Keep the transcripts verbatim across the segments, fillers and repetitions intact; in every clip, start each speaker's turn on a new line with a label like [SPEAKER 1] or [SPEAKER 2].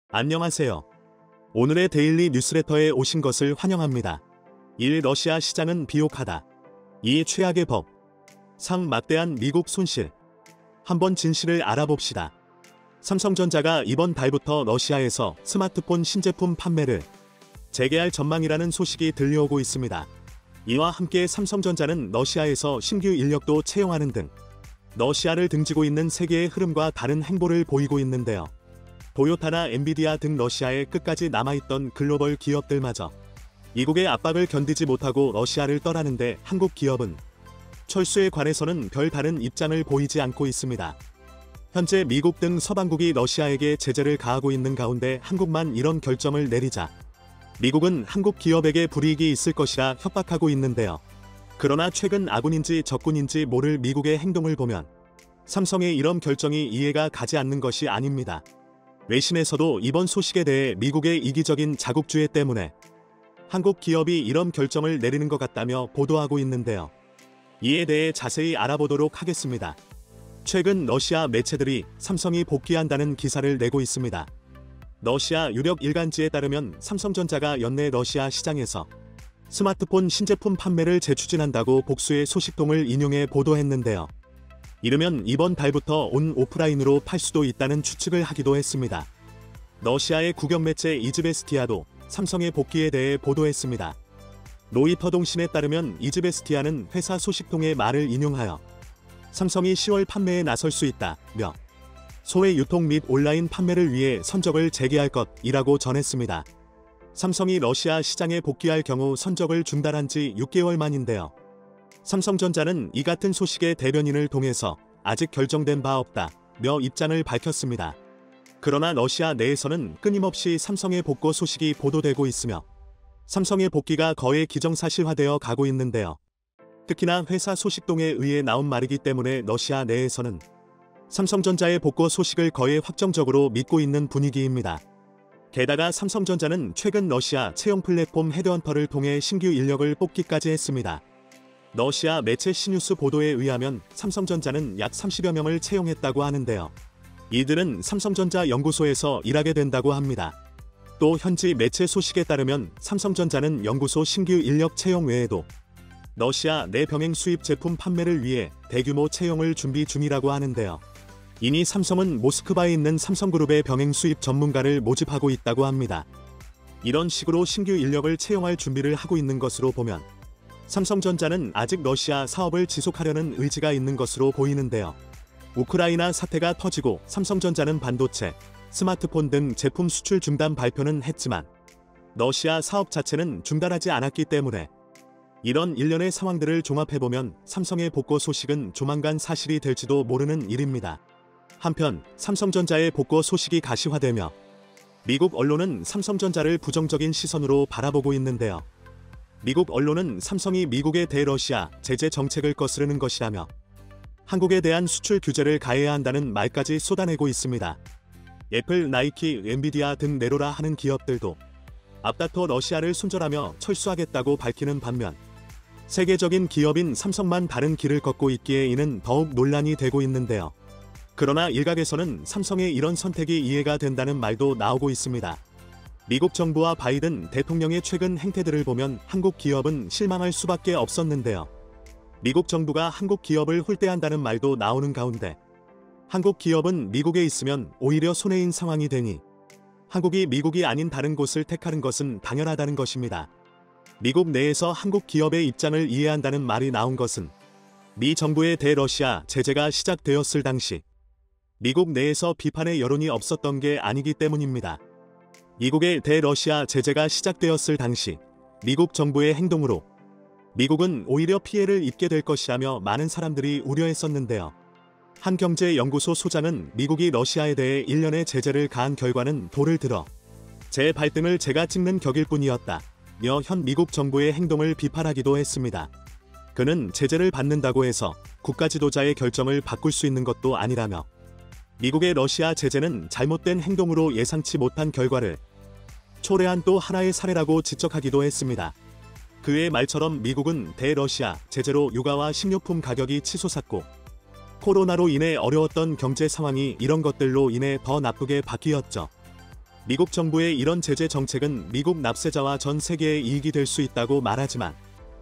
[SPEAKER 1] 안녕하세요. 오늘의 데일리 뉴스레터에 오신 것을 환영합니다. 일. 러시아 시장은 비옥하다. 이. 최악의 법. 삼. 막대한 미국 손실. 한번 진실을 알아봅시다. 삼성전자가 이번 달부터 러시아에서 스마트폰 신제품 판매를 재개할 전망이라는 소식이 들려오고 있습니다. 이와 함께 삼성전자는 러시아에서 신규 인력도 채용하는 등 러시아를 등지고 있는 세계의 흐름과 다른 행보를 보이고 있는데요. 도요타나 엔비디아 등 러시아에 끝까지 남아있던 글로벌 기업들마저 이국의 압박을 견디지 못하고 러시아를 떠나는데 한국 기업은 철수에 관해서는 별 다른 입장을 보이지 않고 있습니다. 현재 미국 등 서방국이 러시아에게 제재를 가하고 있는 가운데 한국만 이런 결정을 내리자 미국은 한국 기업에게 불이익이 있을 것이라 협박하고 있는데요. 그러나 최근 아군인지 적군인지 모를 미국의 행동을 보면 삼성의 이런 결정이 이해가 가지 않는 것이 아닙니다. 외신에서도 이번 소식에 대해 미국의 이기적인 자국주의 때문에 한국 기업이 이런 결정을 내리는 것 같다며 보도하고 있는데요. 이에 대해 자세히 알아보도록 하겠습니다. 최근 러시아 매체들이 삼성이 복귀한다는 기사를 내고 있습니다. 러시아 유력 일간지에 따르면 삼성전자가 연내 러시아 시장에서 스마트폰 신제품 판매를 재추진한다고 복수의 소식통을 인용해 보도했는데요. 이르면 이번 달부터 온 오프라인으로 팔 수도 있다는 추측을 하기도 했습니다. 러시아의 국영 매체 이즈베스티아도 삼성의 복귀에 대해 보도했습니다. 로이터 통신에 따르면 이즈베스티아는 회사 소식통의 말을 인용하여 삼성이 시월 판매에 나설 수 있다며 소외 유통 및 온라인 판매를 위해 선적을 재개할 것이라고 전했습니다. 삼성이 러시아 시장에 복귀할 경우 선적을 중단한 지 육 개월 만인데요. 삼성전자는 이 같은 소식의 대변인을 통해서 아직 결정된 바 없다며 입장을 밝혔습니다. 그러나 러시아 내에서는 끊임없이 삼성의 복구 소식이 보도되고 있으며 삼성의 복귀가 거의 기정사실화되어 가고 있는데요. 특히나 회사 소식통에 의해 나온 말이기 때문에 러시아 내에서는 삼성전자의 복구 소식을 거의 확정적으로 믿고 있는 분위기입니다. 게다가 삼성전자는 최근 러시아 채용 플랫폼 헤드헌터를 통해 신규 인력을 뽑기까지 했습니다. 러시아 매체 시뉴스 보도에 의하면 삼성전자는 약 삼십여 명을 채용했다고 하는데요. 이들은 삼성전자 연구소에서 일하게 된다고 합니다. 또 현지 매체 소식에 따르면 삼성전자는 연구소 신규 인력 채용 외에도 러시아 내 병행 수입 제품 판매를 위해 대규모 채용을 준비 중이라고 하는데요. 이니 삼성은 모스크바에 있는 삼성그룹의 병행 수입 전문가를 모집하고 있다고 합니다. 이런 식으로 신규 인력을 채용할 준비를 하고 있는 것으로 보면 삼성전자는 아직 러시아 사업을 지속하려는 의지가 있는 것으로 보이는데요. 우크라이나 사태가 터지고 삼성전자는 반도체, 스마트폰 등 제품 수출 중단 발표는 했지만 러시아 사업 자체는 중단하지 않았기 때문에 이런 일련의 상황들을 종합해보면 삼성의 복구 소식은 조만간 사실이 될지도 모르는 일입니다. 한편 삼성전자의 복구 소식이 가시화되며 미국 언론은 삼성전자를 부정적인 시선으로 바라보고 있는데요. 미국 언론은 삼성이 미국의 대러시아 제재 정책을 거스르는 것이라며 한국에 대한 수출 규제를 가해야 한다는 말까지 쏟아내고 있습니다. 애플, 나이키, 엔비디아 등 내로라 하는 기업들도 앞다퉈 러시아를 손절하며 철수하겠다고 밝히는 반면 세계적인 기업인 삼성만 다른 길을 걷고 있기에 이는 더욱 논란이 되고 있는데요. 그러나 일각에서는 삼성의 이런 선택이 이해가 된다는 말도 나오고 있습니다. 미국 정부와 바이든 대통령의 최근 행태들을 보면 한국 기업은 실망할 수밖에 없었는데요. 미국 정부가 한국 기업을 홀대한다는 말도 나오는 가운데 한국 기업은 미국에 있으면 오히려 손해인 상황이 되니 한국이 미국이 아닌 다른 곳을 택하는 것은 당연하다는 것입니다. 미국 내에서 한국 기업의 입장을 이해한다는 말이 나온 것은 미 정부의 대러시아 제재가 시작되었을 당시 미국 내에서 비판의 여론이 없었던 게 아니기 때문입니다. 미국의 대러시아 제재가 시작되었을 당시 미국 정부의 행동으로 미국은 오히려 피해를 입게 될 것이라며 많은 사람들이 우려했었는데요. 한 경제연구소 소장은 미국이 러시아에 대해 일련의 제재를 가한 결과는 돌을 들어 제 발등을 제가 찍는 격일 뿐이었다며 현 미국 정부의 행동을 비판하기도 했습니다. 그는 제재를 받는다고 해서 국가 지도자의 결정을 바꿀 수 있는 것도 아니라며 미국의 러시아 제재는 잘못된 행동으로 예상치 못한 결과를 초래한 또 하나의 사례라고 지적하기도 했습니다. 그의 말처럼 미국은 대러시아 제재로 유가와 식료품 가격이 치솟았고 코로나로 인해 어려웠던 경제 상황이 이런 것들로 인해 더 나쁘게 바뀌었죠. 미국 정부의 이런 제재 정책은 미국 납세자와 전 세계에 이익이 될 수 있다고 말하지만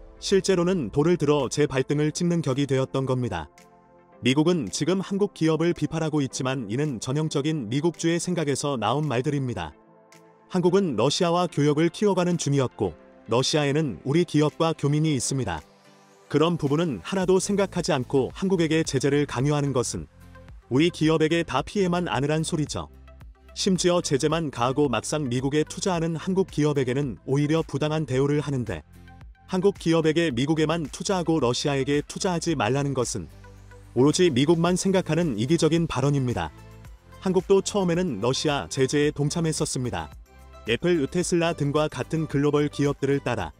[SPEAKER 1] 실제로는 돌을 들어 제 발등을 찍는 격이 되었던 겁니다. 미국은 지금 한국 기업을 비판하고 있지만 이는 전형적인 미국주의 생각에서 나온 말들입니다. 한국은 러시아와 교역을 키워가는 중이었고 러시아에는 우리 기업과 교민이 있습니다. 그런 부분은 하나도 생각하지 않고 한국에게 제재를 강요하는 것은 우리 기업에게 다 피해만 안으란 소리죠. 심지어 제재만 가하고 막상 미국에 투자하는 한국 기업에게는 오히려 부당한 대우를 하는데 한국 기업에게 미국에만 투자하고 러시아에게 투자하지 말라는 것은 오로지 미국만 생각하는 이기적인 발언입니다. 한국도 처음에는 러시아 제재에 동참했었습니다. 애플, 테슬라 등과 같은 글로벌 기업들을 따라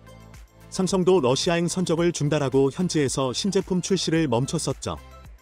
[SPEAKER 1] 삼성도 러시아행 선적을 중단하고 현지에서 신제품 출시를 멈췄었죠.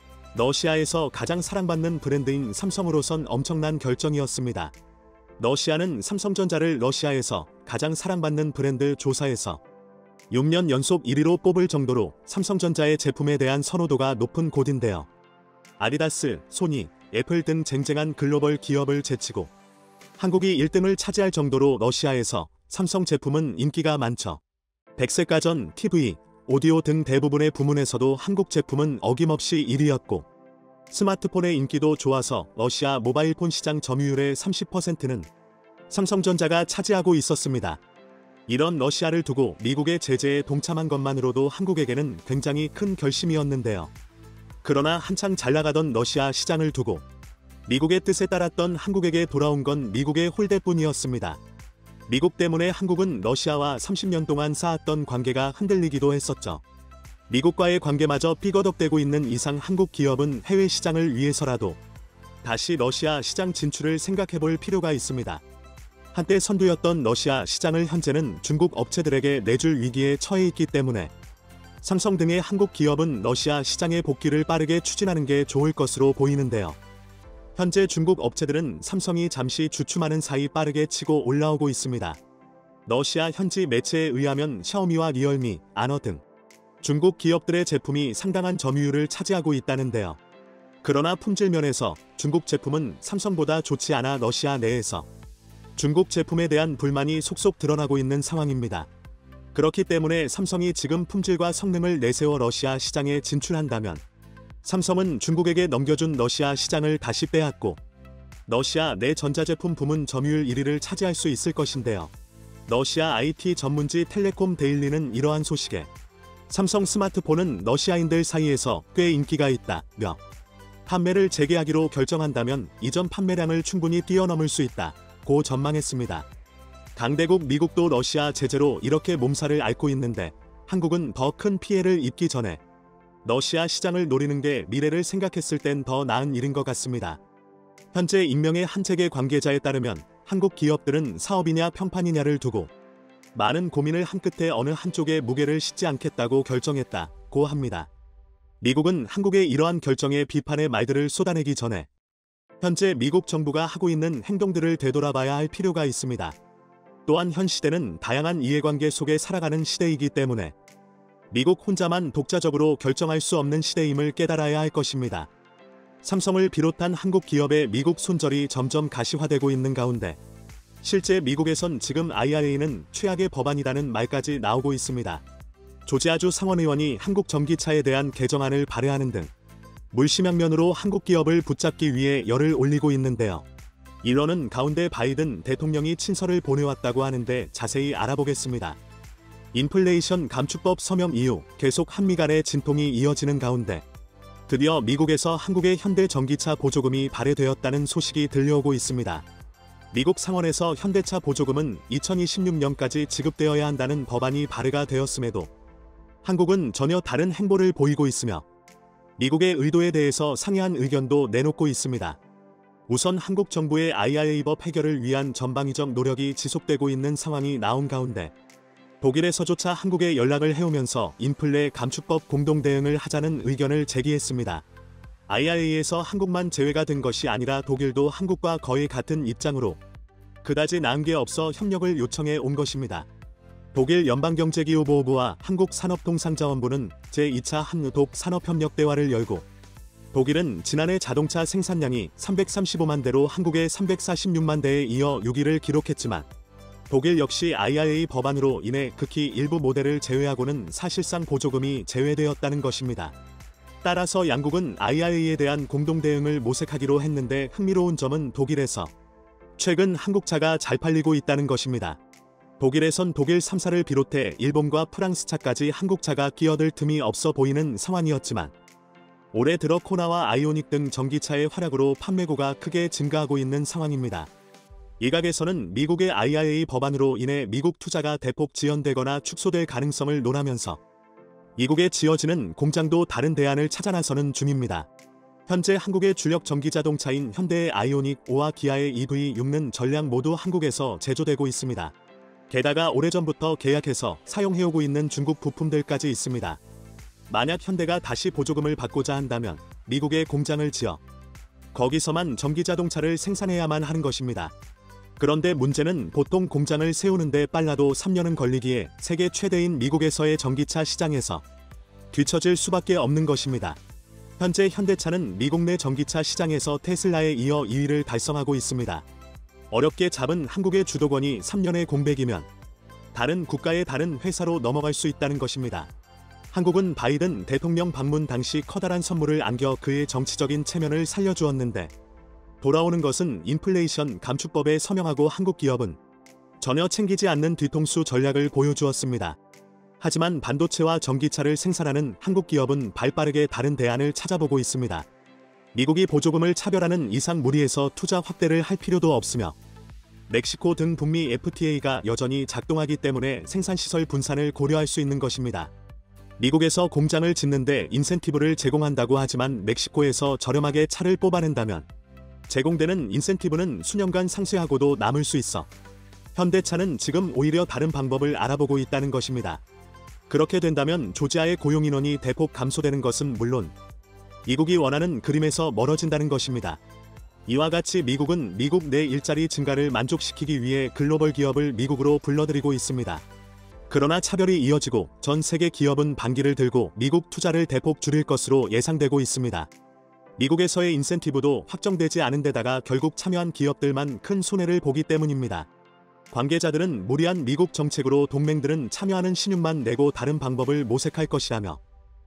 [SPEAKER 1] 러시아에서 가장 사랑받는 브랜드인 삼성으로선 엄청난 결정이었습니다. 러시아는 삼성전자를 러시아에서 가장 사랑받는 브랜드 조사에서 육 년 연속 일 위로 뽑을 정도로 삼성전자의 제품에 대한 선호도가 높은 곳인데요. 아디다스, 소니, 애플 등 쟁쟁한 글로벌 기업을 제치고 한국이 일 등을 차지할 정도로 러시아에서 삼성 제품은 인기가 많죠. 백색가전, 티비, 오디오 등 대부분의 부문에서도 한국 제품은 어김없이 일 위였고 스마트폰의 인기도 좋아서 러시아 모바일폰 시장 점유율의 삼십 퍼센트는 삼성전자가 차지하고 있었습니다. 이런 러시아를 두고 미국의 제재에 동참한 것만으로도 한국에게는 굉장히 큰 결심이었는데요. 그러나 한창 잘나가던 러시아 시장을 두고 미국의 뜻에 따랐던 한국에게 돌아온 건 미국의 홀대뿐이었습니다. 미국 때문에 한국은 러시아와 삼십 년 동안 쌓았던 관계가 흔들리기도 했었죠. 미국과의 관계마저 삐거덕대고 있는 이상 한국 기업은 해외 시장을 위해서라도 다시 러시아 시장 진출을 생각해볼 필요가 있습니다. 한때 선두였던 러시아 시장을 현재는 중국 업체들에게 내줄 위기에 처해 있기 때문에 삼성 등의 한국 기업은 러시아 시장의 복귀를 빠르게 추진하는 게 좋을 것으로 보이는데요. 현재 중국 업체들은 삼성이 잠시 주춤하는 사이 빠르게 치고 올라오고 있습니다. 러시아 현지 매체에 의하면 샤오미와 리얼미, 아너 등 중국 기업들의 제품이 상당한 점유율을 차지하고 있다는데요. 그러나 품질 면에서 중국 제품은 삼성보다 좋지 않아 러시아 내에서 중국 제품에 대한 불만이 속속 드러나고 있는 상황입니다. 그렇기 때문에 삼성이 지금 품질과 성능을 내세워 러시아 시장에 진출한다면 삼성은 중국에게 넘겨준 러시아 시장을 다시 빼앗고 러시아 내 전자제품 부문 점유율 일 위를 차지할 수 있을 것인데요. 러시아 아이티 전문지 텔레콤 데일리는 이러한 소식에 삼성 스마트폰은 러시아인들 사이에서 꽤 인기가 있다며 판매를 재개하기로 결정한다면 이전 판매량을 충분히 뛰어넘을 수 있다 고 전망했습니다. 강대국 미국도 러시아 제재로 이렇게 몸살을 앓고 있는데 한국은 더 큰 피해를 입기 전에 러시아 시장을 노리는 게 미래를 생각했을 땐 더 나은 일인 것 같습니다. 현재 익명의 한 체계 관계자에 따르면 한국 기업들은 사업이냐 평판이냐를 두고 많은 고민을 한 끝에 어느 한쪽에 무게를 싣지 않겠다고 결정했다고 합니다. 미국은 한국의 이러한 결정에 비판의 말들을 쏟아내기 전에 현재 미국 정부가 하고 있는 행동들을 되돌아봐야 할 필요가 있습니다. 또한 현 시대는 다양한 이해관계 속에 살아가는 시대이기 때문에 미국 혼자만 독자적으로 결정할 수 없는 시대임을 깨달아야 할 것입니다. 삼성을 비롯한 한국 기업의 미국 손절이 점점 가시화되고 있는 가운데 실제 미국에선 지금 아이알에이는 최악의 법안이라는 말까지 나오고 있습니다. 조지아주 상원의원이 한국 전기차에 대한 개정안을 발의하는 등 물심양면으로 한국 기업을 붙잡기 위해 열을 올리고 있는데요. 이러는 가운데 바이든 대통령이 친서를 보내왔다고 하는데 자세히 알아보겠습니다. 인플레이션 감축법 서명 이후 계속 한미 간의 진통이 이어지는 가운데 드디어 미국에서 한국의 현대 전기차 보조금이 발효되었다는 소식이 들려오고 있습니다. 미국 상원에서 현대차 보조금은 이천이십육 년까지 지급되어야 한다는 법안이 발의가 되었음에도 한국은 전혀 다른 행보를 보이고 있으며 미국의 의도에 대해서 상이한 의견도 내놓고 있습니다. 우선 한국 정부의 아이알에이법 해결을 위한 전방위적 노력이 지속되고 있는 상황이 나온 가운데 독일에서조차 한국에 연락을 해오면서 인플레 감축법 공동 대응을 하자는 의견을 제기했습니다. 아이알에이에서 한국만 제외가 된 것이 아니라 독일도 한국과 거의 같은 입장으로 그다지 나은 게 없어 협력을 요청해 온 것입니다. 독일 연방경제기후보호부와 한국산업통상자원부는 제이 차 한유독 산업협력 대화를 열고 독일은 지난해 자동차 생산량이 삼백삼십오만 대로 한국의 삼백사십육만 대에 이어 육 위를 기록했지만 독일 역시 아이아르에이 법안으로 인해 극히 일부 모델을 제외하고는 사실상 보조금이 제외되었다는 것입니다. 따라서 양국은 아이아르에이에 대한 공동 대응을 모색하기로 했는데 흥미로운 점은 독일에서 최근 한국 차가 잘 팔리고 있다는 것입니다. 독일에선 독일 삼 사를 비롯해 일본과 프랑스 차까지 한국 차가 끼어들 틈이 없어 보이는 상황이었지만 올해 들어 코나와 아이오닉 등 전기차의 활약으로 판매고가 크게 증가하고 있는 상황입니다. 일각에서는 미국의 아이아르에이 법안으로 인해 미국 투자가 대폭 지연되거나 축소될 가능성을 논하면서 미국에 지어지는 공장도 다른 대안을 찾아 나서는 중입니다. 현재 한국의 주력 전기자동차인 현대의 아이오닉 오와 기아의 이브이 육는 전량 모두 한국에서 제조되고 있습니다. 게다가 오래전부터 계약해서 사용해오고 있는 중국 부품들까지 있습니다. 만약 현대가 다시 보조금을 받고자 한다면 미국에 공장을 지어 거기서만 전기자동차를 생산해야만 하는 것입니다. 그런데 문제는 보통 공장을 세우는데 빨라도 삼 년은 걸리기에 세계 최대인 미국에서의 전기차 시장에서 뒤처질 수밖에 없는 것입니다. 현재 현대차는 미국 내 전기차 시장에서 테슬라에 이어 이 위를 달성하고 있습니다. 어렵게 잡은 한국의 주도권이 삼 년의 공백이면 다른 국가의 다른 회사로 넘어갈 수 있다는 것입니다. 한국은 바이든 대통령 방문 당시 커다란 선물을 안겨 그의 정치적인 체면을 살려주었는데 돌아오는 것은 인플레이션 감축법에 서명하고 한국 기업은 전혀 챙기지 않는 뒤통수 전략을 보여주었습니다. 하지만 반도체와 전기차를 생산하는 한국 기업은 발빠르게 다른 대안을 찾아보고 있습니다. 미국이 보조금을 차별하는 이상 무리해서 투자 확대를 할 필요도 없으며 멕시코 등 북미 에프티에이가 여전히 작동하기 때문에 생산시설 분산을 고려할 수 있는 것입니다. 미국에서 공장을 짓는데 인센티브를 제공한다고 하지만 멕시코에서 저렴하게 차를 뽑아낸다면 제공되는 인센티브는 수년간 상쇄하고도 남을 수 있어 현대차는 지금 오히려 다른 방법을 알아보고 있다는 것입니다. 그렇게 된다면 조지아의 고용인원이 대폭 감소되는 것은 물론 미국이 원하는 그림에서 멀어진다는 것입니다. 이와 같이 미국은 미국 내 일자리 증가를 만족시키기 위해 글로벌 기업을 미국으로 불러들이고 있습니다. 그러나 차별이 이어지고 전 세계 기업은 반기를 들고 미국 투자를 대폭 줄일 것으로 예상되고 있습니다. 미국에서의 인센티브도 확정되지 않은 데다가 결국 참여한 기업들만 큰 손해를 보기 때문입니다. 관계자들은 무리한 미국 정책으로 동맹들은 참여하는 신용만 내고 다른 방법을 모색할 것이라며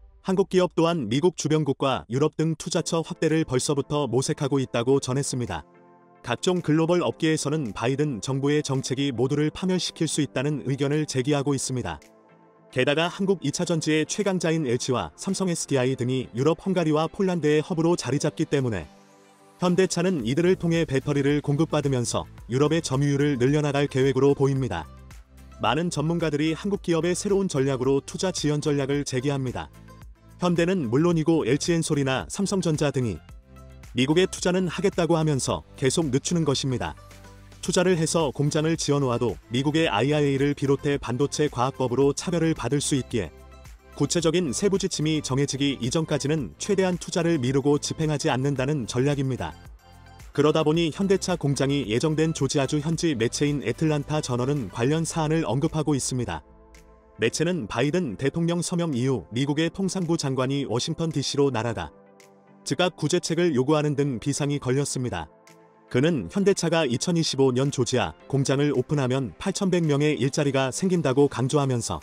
[SPEAKER 1] 한국 기업 또한 미국 주변국과 유럽 등 투자처 확대를 벌써부터 모색하고 있다고 전했습니다. 각종 글로벌 업계에서는 바이든 정부의 정책이 모두를 파멸시킬 수 있다는 의견을 제기하고 있습니다. 게다가 한국 이 차 전지의 최강자인 엘지와 삼성 에스디아이 등이 유럽 헝가리와 폴란드의 허브로 자리 잡기 때문에 현대차는 이들을 통해 배터리를 공급받으면서 유럽의 점유율을 늘려나갈 계획으로 보입니다. 많은 전문가들이 한국 기업의 새로운 전략으로 투자 지원 전략을 제기합니다. 현대는 물론이고 엘지엔솔이나 삼성전자 등이 미국에 투자는 하겠다고 하면서 계속 늦추는 것입니다. 투자를 해서 공장을 지어놓아도 미국의 아이아르에이를 비롯해 반도체 과학법으로 차별을 받을 수 있기에 구체적인 세부 지침이 정해지기 이전까지는 최대한 투자를 미루고 집행하지 않는다는 전략입니다. 그러다 보니 현대차 공장이 예정된 조지아주 현지 매체인 애틀란타 저널은 관련 사안을 언급하고 있습니다. 매체는 바이든 대통령 서명 이후 미국의 통상부 장관이 워싱턴 디씨로 날아가 즉각 구제책을 요구하는 등 비상이 걸렸습니다. 그는 현대차가 이천이십오 년 조지아 공장을 오픈하면 팔천백 명의 일자리가 생긴다고 강조하면서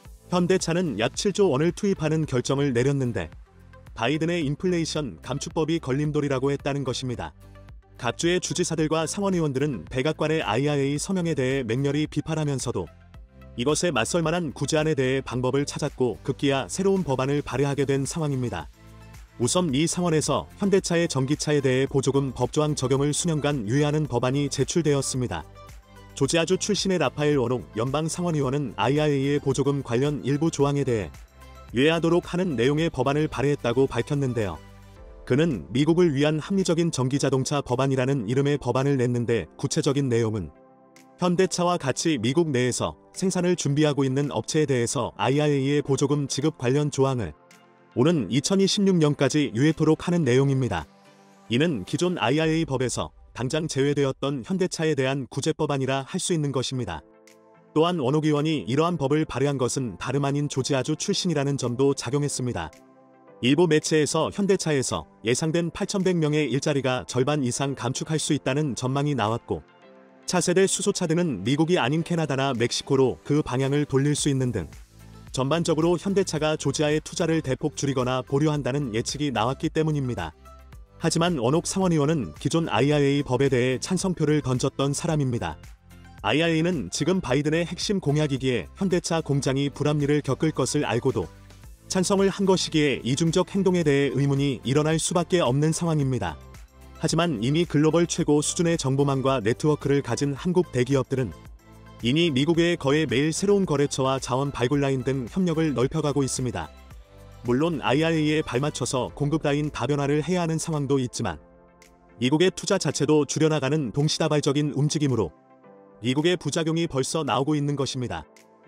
[SPEAKER 1] 현대차는 약 칠조 원을 투입하는 결정을 내렸는데 바이든의 인플레이션 감축법이 걸림돌이라고 했다는 것입니다. 각주의 주지사들과 상원의원들은 백악관의 아이아르에이 서명에 대해 맹렬히 비판하면서도 이것에 맞설 만한 구제안에 대해 방법을 찾았고 급기야 새로운 법안을 발의하게 된 상황입니다. 우선 미 상원에서 현대차의 전기차에 대해 보조금 법조항 적용을 수년간 유예하는 법안이 제출되었습니다. 조지아주 출신의 라파엘 워록 연방 상원의원은 아이아르에이의 보조금 관련 일부 조항에 대해 유예하도록 하는 내용의 법안을 발의했다고 밝혔는데요. 그는 미국을 위한 합리적인 전기자동차 법안이라는 이름의 법안을 냈는데 구체적인 내용은 현대차와 같이 미국 내에서 생산을 준비하고 있는 업체에 대해서 아이아르에이의 보조금 지급 관련 조항을 오는 이천이십육 년까지 유예토록 하는 내용입니다. 이는 기존 아이아르에이 법에서 당장 제외되었던 현대차에 대한 구제법안이라 할 수 있는 것입니다. 또한 원옥 의원이 이러한 법을 발의한 것은 다름 아닌 조지아주 출신이라는 점도 작용했습니다. 일부 매체에서 현대차에서 예상된 팔천백 명의 일자리가 절반 이상 감축할 수 있다는 전망이 나왔고, 차세대 수소차 등은 미국이 아닌 캐나다나 멕시코로 그 방향을 돌릴 수 있는 등 전반적으로 현대차가 조지아에 투자를 대폭 줄이거나 보류한다는 예측이 나왔기 때문입니다. 하지만 원옥 상원의원은 기존 아이알에이 법에 대해 찬성표를 던졌던 사람입니다. 아이알에이는 지금 바이든의 핵심 공약이기에 현대차 공장이 불합리를 겪을 것을 알고도 찬성을 한 것이기에 이중적 행동에 대해 의문이 일어날 수밖에 없는 상황입니다. 하지만 이미 글로벌 최고 수준의 정보망과 네트워크를 가진 한국 대기업들은 이미 미국 외에 거의 매일 새로운 거래처와 자원 발굴 라인 등 협력을 넓혀가고 있습니다. 물론 아이알에이에 발맞춰서 공급 라인 다변화를 해야 하는 상황도 있지만 미국의 투자 자체도 줄여나가는 동시다발적인 움직임으로 미국의 부작용이 벌써 나오고 있는 것입니다.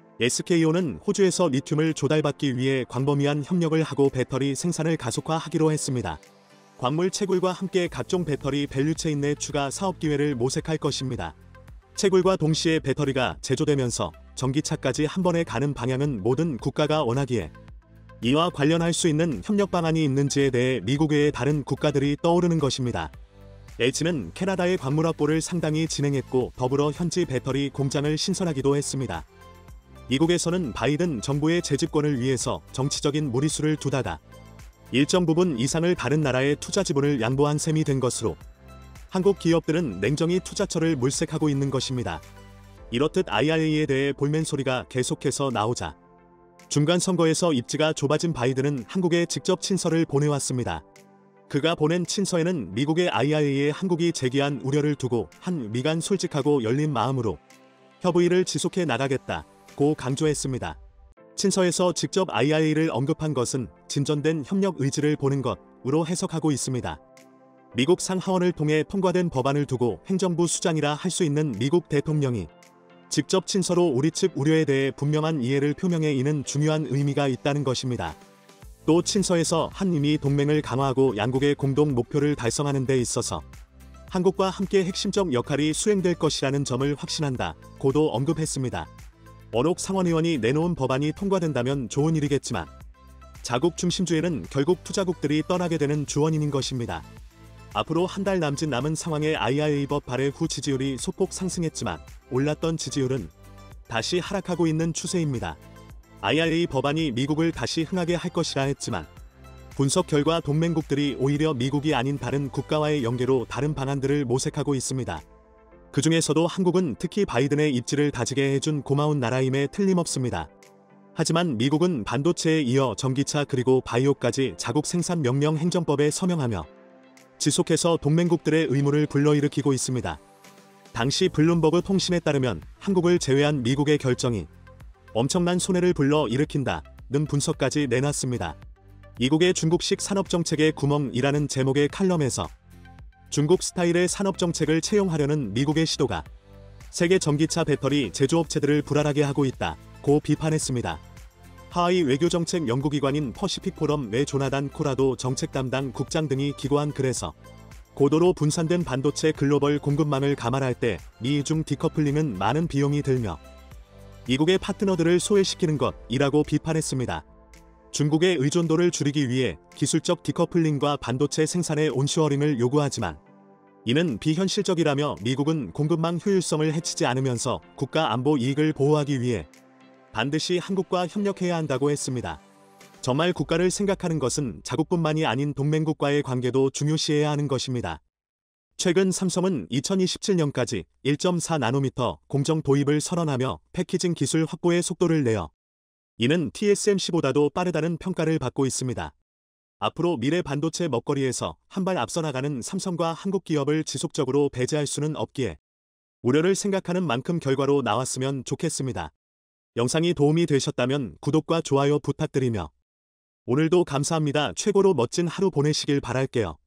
[SPEAKER 1] 에스케이오는 호주에서 리튬을 조달받기 위해 광범위한 협력을 하고 배터리 생산을 가속화하기로 했습니다. 광물 채굴과 함께 각종 배터리 밸류체인 내 추가 사업 기회를 모색할 것입니다. 채굴과 동시에 배터리가 제조되면서 전기차까지 한 번에 가는 방향은 모든 국가가 원하기에 이와 관련할 수 있는 협력 방안이 있는지에 대해 미국 외의 다른 국가들이 떠오르는 것입니다. H는 캐나다의 광물 확보를 상당히 진행했고 더불어 현지 배터리 공장을 신설하기도 했습니다. 미국에서는 바이든 정부의 재집권을 위해서 정치적인 무리수를 두다가 일정 부분 이상을 다른 나라의 투자 지분을 양보한 셈이 된 것으로 한국 기업들은 냉정히 투자처를 물색하고 있는 것입니다. 이렇듯 아이알에이에 대해 볼멘 소리가 계속해서 나오자 중간 선거에서 입지가 좁아진 바이든은 한국에 직접 친서를 보내왔습니다. 그가 보낸 친서에는 미국의 아이알에이에 한국이 제기한 우려를 두고 한 미간 솔직하고 열린 마음으로 협의를 지속해 나가겠다고 강조했습니다. 친서에서 직접 아이알에이를 언급한 것은 진전된 협력 의지를 보는 것으로 해석하고 있습니다. 미국 상하원을 통해 통과된 법안을 두고 행정부 수장이라 할 수 있는 미국 대통령이 직접 친서로 우리 측 우려에 대해 분명한 이해를 표명해 이는 중요한 의미가 있다는 것입니다. 또 친서에서 한미 동맹을 강화하고 양국의 공동 목표를 달성하는 데 있어서 한국과 함께 핵심적 역할이 수행될 것이라는 점을 확신한다고도 언급했습니다. 원옥 상원의원이 내놓은 법안이 통과된다면 좋은 일이겠지만 자국 중심주의는 결국 투자국들이 떠나게 되는 주원인인 것입니다. 앞으로 한 달 남짓 남은 상황에 아이알에이 법 발의 후 지지율이 소폭 상승했지만 올랐던 지지율은 다시 하락하고 있는 추세입니다. 아이알에이 법안이 미국을 다시 흥하게 할 것이라 했지만 분석 결과 동맹국들이 오히려 미국이 아닌 다른 국가와의 연계로 다른 방안들을 모색하고 있습니다. 그 중에서도 한국은 특히 바이든의 입지를 다지게 해준 고마운 나라임에 틀림없습니다. 하지만 미국은 반도체에 이어 전기차 그리고 바이오까지 자국 생산 명령 행정법에 서명하며 지속해서 동맹국들의 의무를 불러일으키고 있습니다. 당시 블룸버그 통신에 따르면 한국을 제외한 미국의 결정이 엄청난 손해를 불러 일으킨다는 분석까지 내놨습니다. 미국의 중국식 산업정책의 구멍이라는 제목의 칼럼에서 중국 스타일의 산업정책을 채용하려는 미국의 시도가 세계 전기차 배터리 제조업체들을 불안하게 하고 있다고 비판했습니다. 하와이 외교정책 연구기관인 퍼시픽 포럼 내 조나단 코라도 정책 담당 국장 등이 기고한 글에서 고도로 분산된 반도체 글로벌 공급망을 감안할 때 미중 디커플링은 많은 비용이 들며 미국의 파트너들을 소외시키는 것이라고 비판했습니다. 중국의 의존도를 줄이기 위해 기술적 디커플링과 반도체 생산의 온쇼어링을 요구하지만 이는 비현실적이라며 미국은 공급망 효율성을 해치지 않으면서 국가 안보 이익을 보호하기 위해 반드시 한국과 협력해야 한다고 했습니다. 정말 국가를 생각하는 것은 자국뿐만이 아닌 동맹국과의 관계도 중요시해야 하는 것입니다. 최근 삼성은 이천이십칠 년까지 일 점 사 나노미터 공정 도입을 선언하며 패키징 기술 확보의 속도를 내어 이는 티에스엠씨보다도 빠르다는 평가를 받고 있습니다. 앞으로 미래 반도체 먹거리에서 한 발 앞서 나가는 삼성과 한국 기업을 지속적으로 배제할 수는 없기에 우려를 생각하는 만큼 결과로 나왔으면 좋겠습니다. 영상이 도움이 되셨다면 구독과 좋아요 부탁드리며 오늘도 감사합니다. 최고로 멋진 하루 보내시길 바랄게요.